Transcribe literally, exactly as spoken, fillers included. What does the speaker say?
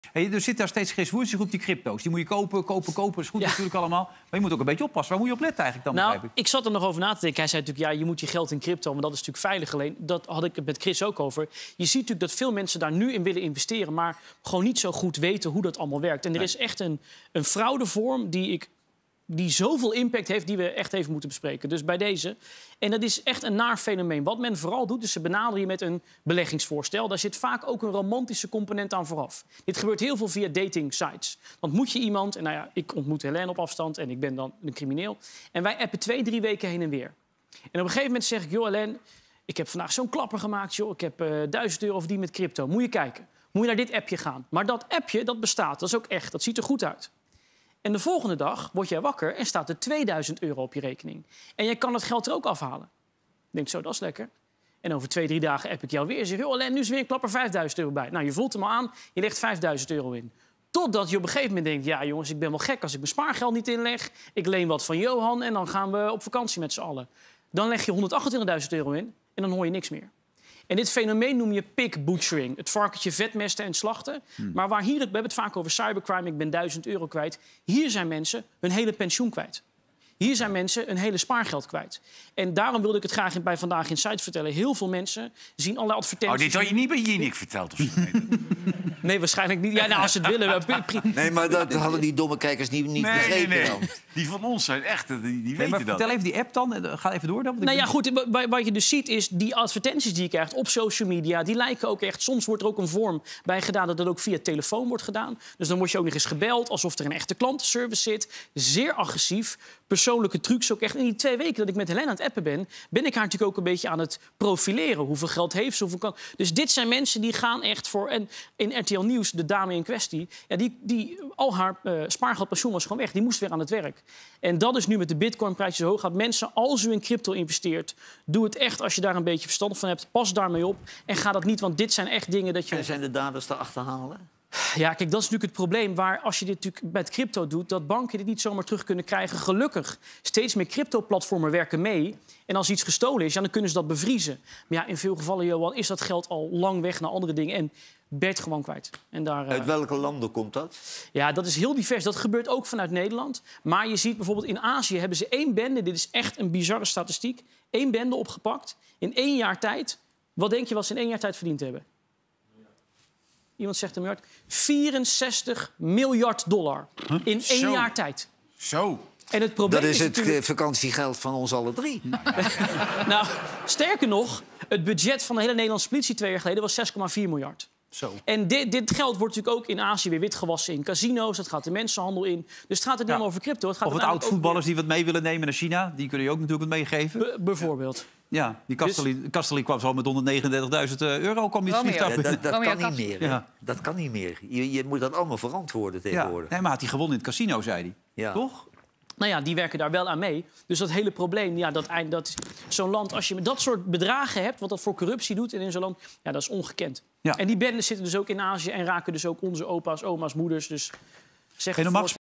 Hey, er zit daar steeds geen zwoertje op die crypto's. Die moet je kopen, kopen, kopen. Dat is goed ja. natuurlijk allemaal. Maar je moet ook een beetje oppassen. Waar moet je op letten eigenlijk dan? Nou, ik. ik zat er nog over na te denken. Hij zei natuurlijk, ja, je moet je geld in crypto, maar dat is natuurlijk veilig. Alleen, dat had ik het met Chris ook over. Je ziet natuurlijk dat veel mensen daar nu in willen investeren, maar gewoon niet zo goed weten hoe dat allemaal werkt. En er is echt een, een fraudevorm die ik... die zoveel impact heeft, die we echt even moeten bespreken. Dus bij deze. En dat is echt een naar fenomeen. Wat men vooral doet, is ze benaderen je met een beleggingsvoorstel. Daar zit vaak ook een romantische component aan vooraf. Dit gebeurt heel veel via dating sites. Want moet je iemand... En nou ja, ik ontmoet Helene op afstand en ik ben dan een crimineel. En wij appen twee, drie weken heen en weer. En op een gegeven moment zeg ik... joh, Helene, ik heb vandaag zo'n klapper gemaakt. Joh. Ik heb uh, duizend euro verdiend met crypto. Moet je kijken. Moet je naar dit appje gaan. Maar dat appje, dat bestaat. Dat is ook echt. Dat ziet er goed uit. En de volgende dag word jij wakker en staat er tweeduizend euro op je rekening. En jij kan het geld er ook afhalen. Ik denk, zo, dat is lekker. En over twee, drie dagen app ik jou weer en zeg... joh, Alain, nu is weer een klapper vijfduizend euro bij. Nou, je voelt hem al aan, je legt vijfduizend euro in. Totdat je op een gegeven moment denkt... ja, jongens, ik ben wel gek als ik mijn spaargeld niet inleg. Ik leen wat van Johan en dan gaan we op vakantie met z'n allen. Dan leg je honderdachtentwintigduizend euro in en dan hoor je niks meer. En dit fenomeen noem je pig butchering. Het varkentje vetmesten en slachten. Hmm. Maar waar hier, het, we hebben het vaak over cybercrime, ik ben duizend euro kwijt. Hier zijn mensen hun hele pensioen kwijt. Hier zijn mensen hun hele spaargeld kwijt. En daarom wilde ik het graag bij Vandaag in Site vertellen. Heel veel mensen zien allerlei advertenties... Oh, dit had je niet bij Jinek verteld of zo? Nee, waarschijnlijk niet. Ja, nou, als ze het willen... Nee, maar dat hadden die domme kijkers niet, niet nee, begrepen nee, nee. dan. Die van ons zijn echt, die, die nee, weten maar dat. Vertel even die app dan. Ga even door dan. Nou ja, goed. Wat je dus ziet is, die advertenties die je krijgt op social media... die lijken ook echt... Soms wordt er ook een vorm bij gedaan dat dat ook via telefoon wordt gedaan. Dus dan word je ook nog eens gebeld alsof er een echte klantenservice zit. Zeer agressief. Persoonlijke trucs ook echt. In die twee weken dat ik met Helene aan het appen ben... ben ik haar natuurlijk ook een beetje aan het profileren. Hoeveel geld heeft ze, hoeveel kan... Dus dit zijn mensen die gaan echt voor... En in R T L Nieuws, de dame in kwestie... Ja, die, die, al haar uh, spaargeld, pensioen was gewoon weg. Die moest weer aan het werk. En dat is nu met de bitcoinprijs zo hoog gaat. Mensen, als u in crypto investeert... doe het echt als je daar een beetje verstand van hebt. Pas daarmee op en ga dat niet, want dit zijn echt dingen dat je... En zijn de daders te achterhalen? Ja, kijk, dat is natuurlijk het probleem. Waar als je dit natuurlijk met crypto doet, dat banken dit niet zomaar terug kunnen krijgen. Gelukkig, steeds meer crypto-platformen werken mee. En als iets gestolen is, ja, dan kunnen ze dat bevriezen. Maar ja, in veel gevallen, Johan, is dat geld al lang weg naar andere dingen. En Bert gewoon kwijt. En daar, uh... Uit welke landen komt dat? Ja, dat is heel divers. Dat gebeurt ook vanuit Nederland. Maar je ziet bijvoorbeeld in Azië hebben ze één bende... dit is echt een bizarre statistiek... één bende opgepakt in één jaar tijd. Wat denk je wat ze in één jaar tijd verdiend hebben? Iemand zegt een miljard. vierenzestig miljard dollar in één Zo. jaar tijd. Zo. En het probleem Dat is, is het natuurlijk... vakantiegeld van ons alle drie. Nou, sterker nog, het budget van de hele Nederlandse politie twee jaar geleden was zes komma vier miljard. Zo. En dit, dit geld wordt natuurlijk ook in Azië weer witgewassen in casino's. Dat gaat de mensenhandel in. Dus het gaat er niet Ja. over crypto. Het gaat Of het oud-voetballers die wat mee willen nemen naar China. Die kun je ook natuurlijk wat meegeven. Be bijvoorbeeld. Ja, die Castelli, Castelli kwam zo met honderdnegenendertigduizend euro. Kwam je het Romeo. vliegtuig Ja, binnen. dat dat Romeo kan niet meer. hè? Ja. Dat kan niet meer. Je, je moet dat allemaal verantwoorden Ja. tegenwoordig. Nee, maar had hij gewonnen in het casino, zei hij. Ja. Toch? Nou ja, die werken daar wel aan mee. Dus dat hele probleem, ja, dat, eind- dat is zo'n land... als je met dat soort bedragen hebt, wat dat voor corruptie doet... en in zo'n land, ja, dat is ongekend. Ja. En die bendes zitten dus ook in Azië... en raken dus ook onze opa's, oma's, moeders. Dus zeg Hey, normaal